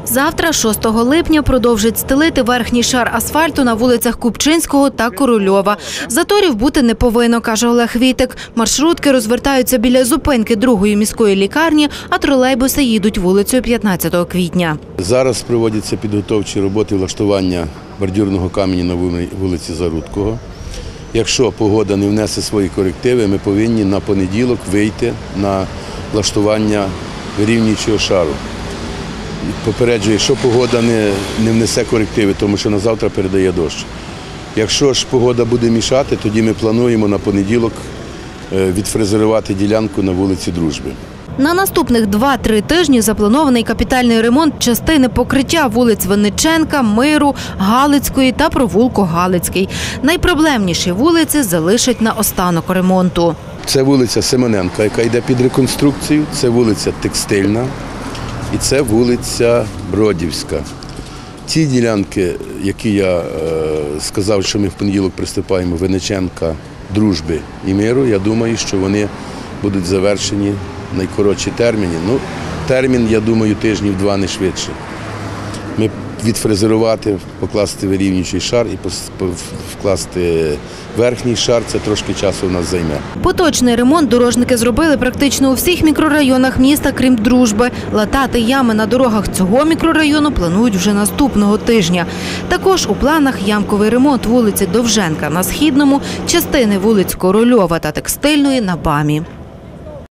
Завтра, 6 липня, продовжать стелити верхній шар асфальту на вулицях Купчинського та Корольова. Заторів бути не повинно, каже Олег Вітик. Маршрутки розвертаються біля зупинки 2-ї міської лікарні, а тролейбуси їдуть вулицею 15 квітня. Зараз проводяться підготовчі роботи влаштування бордюрного каменю на вулиці Зарудкого. Якщо погода не внесе свої корективи, ми повинні на понеділок вийти на влаштування вирівнюючого шару. Попереджую, якщо погода не внесе корективи, тому що на завтра передає дощ. Якщо ж погода буде мішати, тоді ми плануємо на понеділок відфрезерувати ділянку на вулиці Дружби. На наступних 2-3 тижні запланований капітальний ремонт частини покриття вулиць Винниченка, Миру, Галицької та провулку Галицький. Найпроблемніші вулиці залишать на останок ремонту. Це вулиця Семененка, яка йде під реконструкцію, це вулиця Текстильна і це вулиця Бродівська. Ці ділянки, які я сказав, що ми в понеділок приступаємо, Винниченка, Дружби і Миру, я думаю, що вони будуть завершені в найкоротші терміни. Термін, я думаю, тижнів 2, не швидше. Ми відфрезерувати, покласти вирівнюючий шар і вкласти верхній шар, це трошки часу в нас займе. Поточний ремонт дорожники зробили практично у всіх мікрорайонах міста, крім Дружби. Латати ями на дорогах цього мікрорайону планують вже наступного тижня. Також у планах ямковий ремонт вулиці Довженка на Східному, частини вулиць Корольова та Текстильної на БАМі.